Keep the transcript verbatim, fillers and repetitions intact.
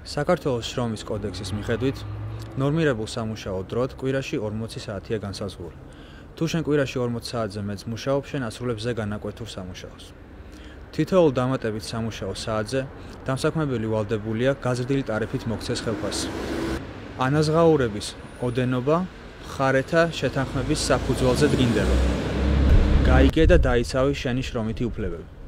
საქართველოს შრომის კოდექსის მიხედვით, ნორმირებულ სამუშაო დროდ კვირაში ორმოცი საათია განსაზღვრული. თუ შენ კვირაში ორმოც საათზე მეც მუშაობ, შენ ასრულებ ზე განაკვეთურ სამუშაოს. თითოეულ დამატებით სამუშაო საათზე დამსაქმებელი ვალდებულია გაზრდილი ტარიფით მოქცეს ხელფასი. ანაზღაურების ოდენობა მხარეთა შეთანხმების საფუძველზე დგინდება. გაიგე და დაიცავი შენი შრომითი უფლებები.